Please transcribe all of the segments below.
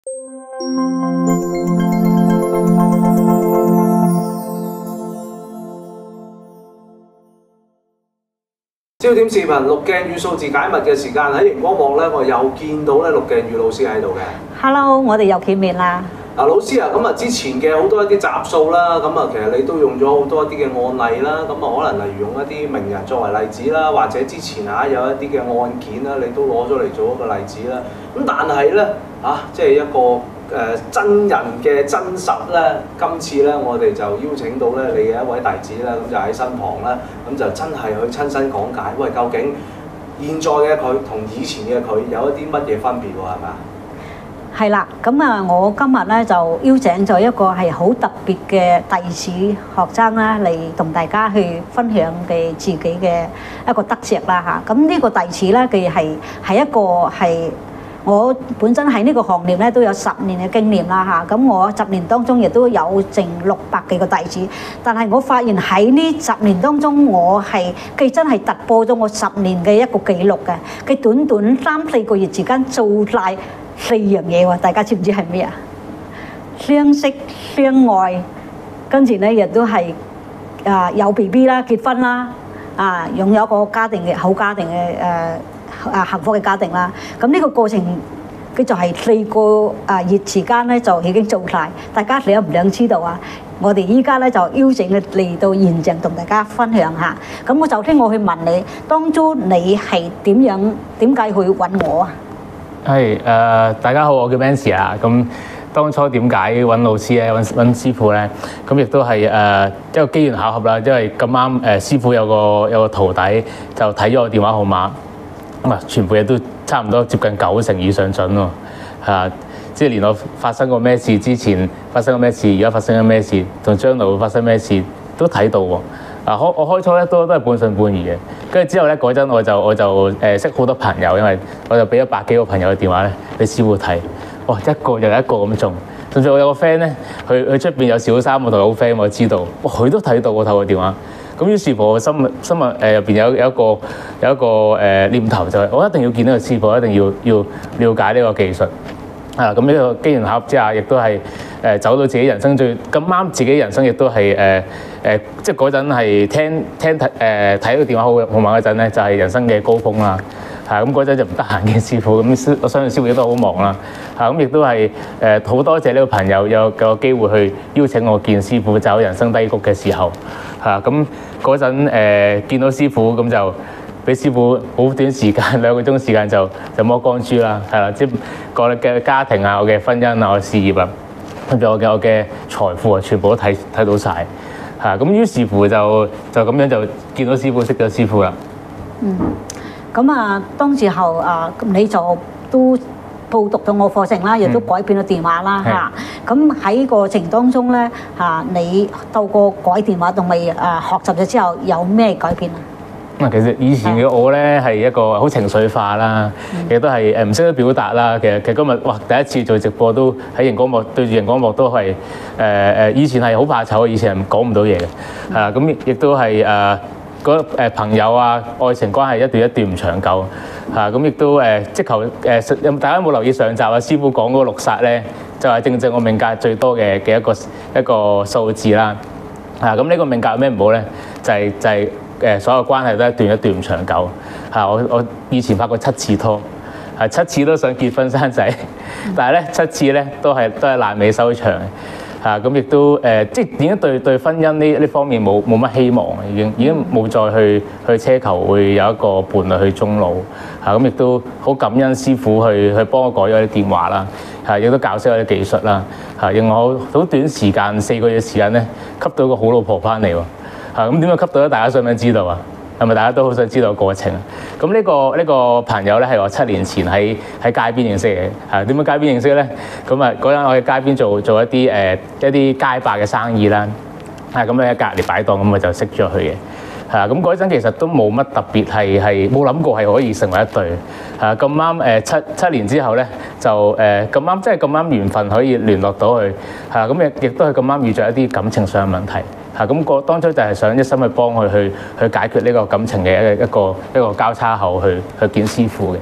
焦點視頻陸鏡與數字解密嘅時間喺熒光幕咧，我又見到咧陸鏡與老師喺度嘅。 Hello， 我哋又見面啦。 嗱，老師啊，咁啊之前嘅好多一啲集數啦，咁啊其實你都用咗好多一啲嘅案例啦，咁啊可能例如用一啲名人作為例子啦，或者之前有一啲嘅案件啦，你都攞咗嚟做一個例子啦。咁但係咧即係一個真人嘅真實咧，今次咧我哋就邀請到咧你嘅一位弟子啦，咁就喺身旁啦，咁就真係去親身講解，喂，究竟現在嘅佢同以前嘅佢有一啲乜嘢分別喎？係咪啊？ 係啦，咁啊，我今日咧就邀請咗一個係好特別嘅弟子學生啦，嚟同大家去分享佢自己嘅一個得着啦嚇。咁呢個弟子咧，佢係一個係我本身喺呢個行業咧都有10年嘅經驗啦嚇。咁我10年當中亦都有剩600幾個弟子，但係我發現喺呢10年當中，佢真係突破咗我10年嘅一個紀錄嘅。佢短短3、4個月之間做晒4樣嘢喎，大家知唔知係咩啊？相識、相愛，跟住咧亦都係有 BB 啦、結婚啦，擁有一個家庭嘅好家庭嘅幸福嘅家庭啦。咁呢個過程佢就係4個月時間咧就已經做晒。大家想唔想知道啊？我哋依家咧就邀請佢嚟到現場同大家分享下。咁我首先我去問你，當初你係點解去揾我啊？ 係大家好，我叫 Mancy 啊。咁當初點解揾老師咧、揾師傅咧？咁亦都係一個機緣巧合啦。因為咁啱師傅有個徒弟就睇咗我電話號碼，咁全部嘢都差唔多接近90%以上準喎。即係連我發生過咩事之前發生過咩事，而家發生緊咩事，同將來會發生咩事都睇到喎。我開初咧都係半信半疑嘅，跟住之後咧嗰陣我就識好多朋友，因為我就俾咗100幾個朋友嘅電話咧俾師傅睇，哇，一個又一個咁中，甚至我有個 friend 咧，佢出邊有小三，我同佢好 friend，我知道，哇，佢都睇到我透過電話，咁於是乎我心入邊有一個念頭就係我一定要見到個師傅，一定要了解呢個技術。咁呢個機緣巧合之下，亦都係走到自己人生最咁啱，自己人生亦都係即係嗰陣係睇到電話號碼嗰陣咧，就係人生嘅高峰啦。咁嗰陣就唔得閒見師傅，咁我相信師傅亦都好忙啦。咁亦都係好多謝呢個朋友有個機會去邀請我見師傅走人生低谷嘅時候。咁嗰陣見到師傅咁就俾師傅好短時間2個鐘時間就摸光珠啦，係啦，即係我嘅家庭啊、我嘅婚姻啊、我嘅事業啊，跟住我嘅財富啊，全部都睇到晒。咁於是乎就咁樣就見到師傅，識咗師傅啦。 咁當時候你就都報讀咗我課程啦，亦都改變咗電話啦嚇。咁喺過程當中咧你透過改電話同埋學習咗之後，有咩改變啊？ 其實以前嘅我咧係一個好情緒化啦，亦都係唔識得表達啦。其實今日第一次做直播都喺熒光幕對住熒光幕都係以前係好怕醜，以前係講唔到嘢嘅。咁亦都係朋友啊、愛情關係一段一段唔長久。咁亦都即求大家有冇留意上集師傅講嗰個6煞咧，就係正我命格最多嘅一個數字啦。咁呢個命格有咩唔好咧？就係所有關係都一段一段唔長久。我以前拍過7次拖，7次都想結婚生仔，但係咧7次咧都係爛尾收場。咁亦都即係點解對婚姻呢方面冇乜希望，已經冇再去奢求會有一個伴侶去終老。咁亦都好感恩師傅去幫我改咗啲電話啦，亦都教識我啲技術啦，令我好短時間4個月時間咧吸到個好老婆翻嚟喎。咁點樣吸到咧？大家想唔想知道啊？係咪大家都好想知道個過程啊？咁呢個朋友咧係我7年前喺街邊認識嘅。點樣街邊認識咧？咁嗰陣我喺街邊做一啲街霸嘅生意啦。咁咧喺隔離擺檔，咁我就識咗佢嘅。咁嗰陣其實都冇乜特別，係冇諗過係可以成為一對。咁啱七年之後咧，就咁啱即係咁啱緣分可以聯絡到佢。咁亦都係咁啱遇着一啲感情上嘅問題。咁當初就係想一心去幫佢去解決呢個感情嘅一個交叉口去見師傅嘅。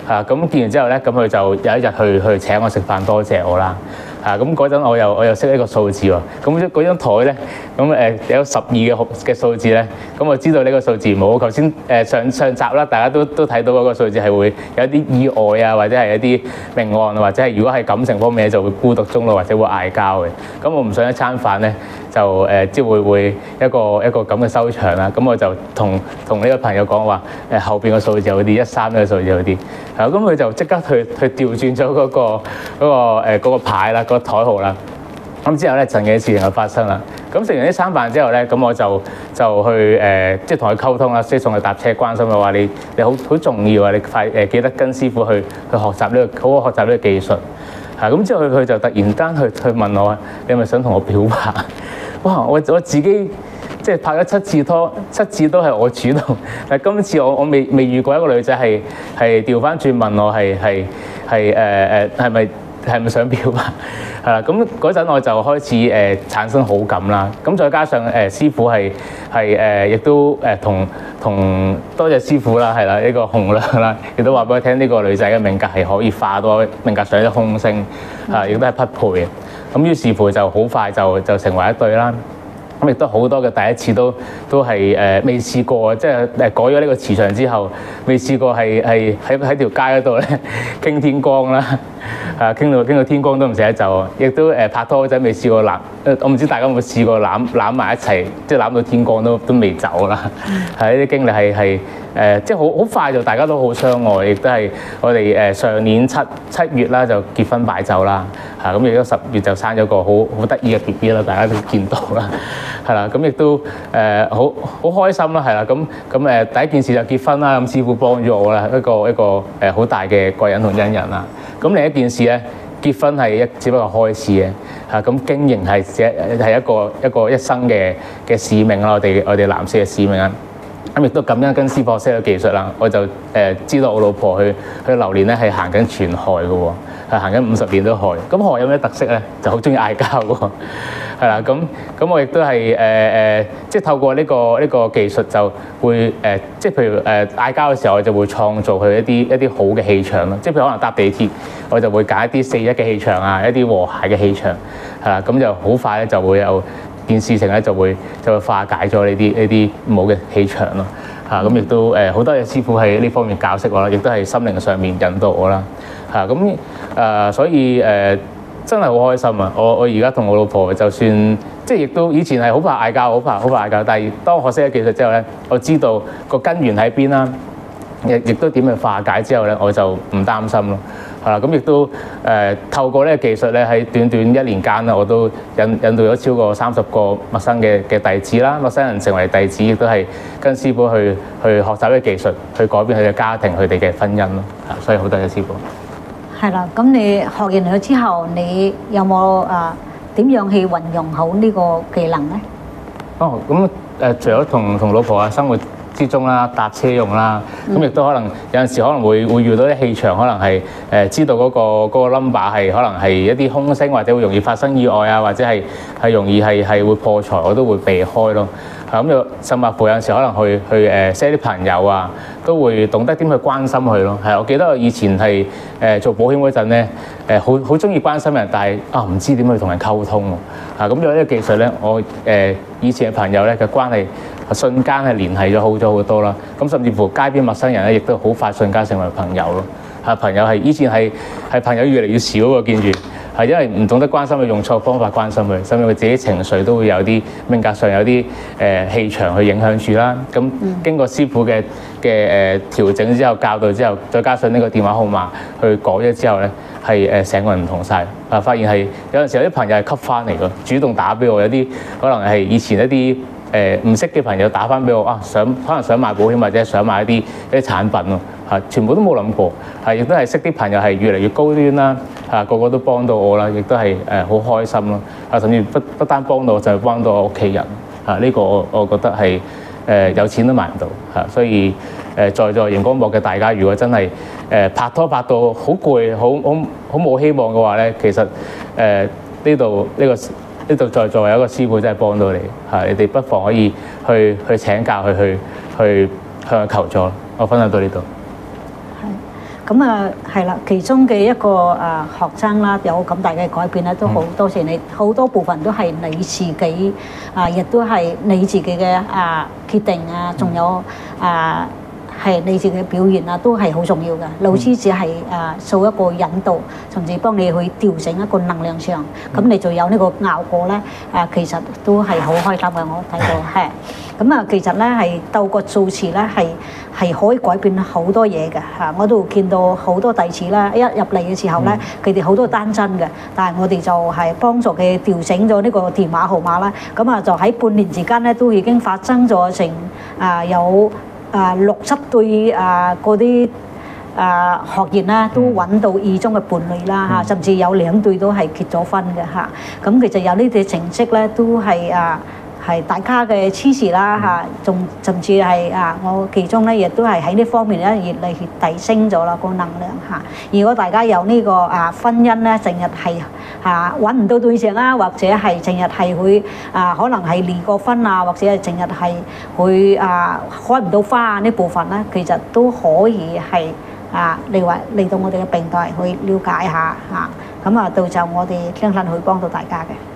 咁見完之後咧，咁佢就有一日去請我食飯，多謝我啦。咁嗰陣我又識一個數字喎，咁嗰張台咧，咁有12嘅數字咧，咁我知道呢個數字冇。頭先上集啦，大家都睇到嗰個數字係會有啲意外啊，或者係一啲命案，或者係如果係感情方面就會孤獨終老或者會嗌交嘅。咁我唔想一餐飯咧就即係會一個咁嘅收場啦。咁我就同呢個朋友講話後邊個數字好啲，13呢個數字好啲。咁佢就即刻去調轉咗嗰個牌啦。個台號啦，咁之後咧，陣嘅事情就發生啦。咁食完呢餐飯之後咧，咁我就去即係同佢溝通啦，即係送佢搭車，關心佢話你好重要啊，你快記得跟師傅去學習呢個好好學習呢個技術。咁之後佢就突然間去問我，你係咪想同我表白？哇！我自己即係拍咗7次拖，7次都係我主動，但係今次我未遇過一個女仔係調翻轉問我係咪想表白？係啦，咁嗰陣我就開始產生好感啦。咁再加上師傅係亦都同多謝師傅啦，係啦，呢個洪亮啦，亦都話俾我聽呢個女仔嘅命格係可以化到命格上嘅空星，亦都係匹配嘅。咁於是乎就好快就成為一對啦。咁亦都好多嘅第一次都係未試過，即係改咗呢個磁場之後，未試過係喺條街嗰度咧傾天光啦，傾到天光都唔捨得走，亦都拍拖嗰陣未試過我唔知大家有冇試過攬埋一齊，即係攬到天光都未走啦。係呢啲經歷係即係好快就大家都好相愛，亦都係我哋上年七月啦就結婚擺酒啦，咁亦都10月就生咗個好得意嘅 BB 啦，大家都見到啦。係啦，咁亦都好開心啦，係啦，咁第一件事就結婚啦，咁師傅幫咗我啦，一個好大嘅貴人同恩人啦。咁另一件事咧，結婚係只不過開始嘅，咁經營係一個一生嘅使命啦，我哋男士嘅使命啊。咁亦都咁樣跟師傅學識咗技術啦，我就知道我老婆去流年咧係行緊全害嘅喎，係行緊50年都害。咁害有咩特色咧？就好中意嗌交嘅喎，係啦。咁我亦都係即係透過呢個技術就會即係譬如嗌交嘅時候，我就會創造佢一啲好嘅氣場咯。即係譬如可能搭地鐵，我就會揀一啲4-1嘅氣場啊，一啲和諧嘅氣場，係啦。咁就好快咧就會有件事情咧就會化解咗呢啲唔好嘅氣場咯。咁亦都好多謝師傅喺呢方面教識我啦，亦都係心靈上面引導我啦。所以真係好開心啊！我而家同我老婆就算即係亦都以前係好怕嗌交，好怕嗌交，但係當我學識咗技術之後咧，我知道個根源喺邊啦，亦都點去化解之後咧，我就唔擔心咯。咁亦都透過呢個技術咧，喺短1年間啦，我都引導咗超過30個陌生嘅弟子啦，陌生人成為弟子，亦都係跟師傅去學習呢個技術，去改變佢嘅家庭、佢哋嘅婚姻咯。所以好多謝師傅。係啦，咁你學完咗之後，你有冇點樣去運用好呢個技能咧？ 咁除咗同老婆生活之中啦，搭車用啦，咁亦都可能有陣時可能會遇到啲氣場，可能係知道嗰個 number 係可能係一啲空星，或者會容易發生意外啊，或者係容易係會破財，我都會避開咯。咁又甚至乎有陣時可能去識啲朋友啊，都會懂得點去關心佢咯。我記得我以前係做保險嗰陣咧，好中意關心人，但係唔知點去同人溝通喎。咁有呢個技術咧，我以前嘅朋友咧嘅關係瞬間係聯繫咗好咗好多啦。咁甚至乎街邊陌生人咧，亦都好快瞬間成為朋友咯。朋友係以前係朋友越嚟越少喎，見住。係因為唔懂得關心佢，用錯方法關心佢，甚至佢自己情緒都會有啲命格上有啲氣場去影響住啦。咁經過師傅嘅調整之後、教導之後，再加上呢個電話號碼去改咗之後咧，係成個人唔同晒。發現係有陣時有啲朋友係吸翻嚟㗎，主動打俾我，有啲可能係以前一啲唔識嘅朋友打翻俾我，可能想買保險或者想買一啲產品咯。全部都冇諗過，亦都係識啲朋友係越嚟越高端啦，個個都幫到我啦，亦都係好開心咯，甚至不單幫到我，就係幫到我屋企人，呢個我覺得係有錢都買唔到，所以在座熒光幕嘅大家，如果真係拍拖拍到好攰、好冇希望嘅話咧，其實呢度在座有一個師傅真係幫到你，你哋不妨可以去請教去向佢求助。我分享到呢度。 咁啊係啦，其中嘅一個學生啦，有咁大嘅改變咧，都好多謝你，好多部分都係你自己亦都係你自己嘅決定仲有係你自己嘅表現都係好重要嘅。老師只係做一個引導，甚至幫你去調整一個能量上，咁你就有呢個效果咧。其實都係好開心嘅，我睇到係。咁其實咧係透過造詞咧係可以改變好多嘢嘅嚇。我都見到好多弟子咧，一入嚟嘅時候咧，佢哋好多單親嘅，但係我哋就係幫助佢調整咗呢個電話號碼啦。咁就喺半年之間咧，都已經發生咗成有6、7對嗰啲學員啦，都揾到意中嘅伴侶啦嚇，甚至有2對都係結咗婚嘅嚇。咁其實有呢啲成績咧，都係大家嘅支持啦嚇，仲甚至係我其中咧亦都係喺呢方面咧越嚟越提升咗啦個能量嚇。如果大家有呢個婚姻咧，成日係揾唔到對象或者係成日係會可能係離過婚或者係成日係會開唔到花呢部分咧，其實都可以係嚟到我哋嘅平台去了解下嚇。咁到就我哋相信會幫到大家嘅。